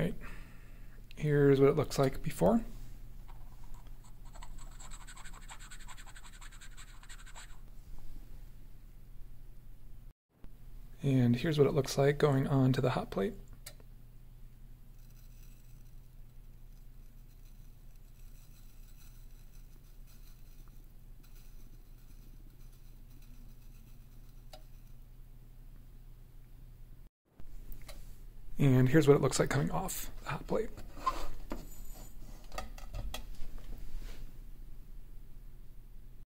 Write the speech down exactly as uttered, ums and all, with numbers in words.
right, here's what it looks like before. And here's what it looks like going on to the hot plate. And here's what it looks like coming off the hot plate.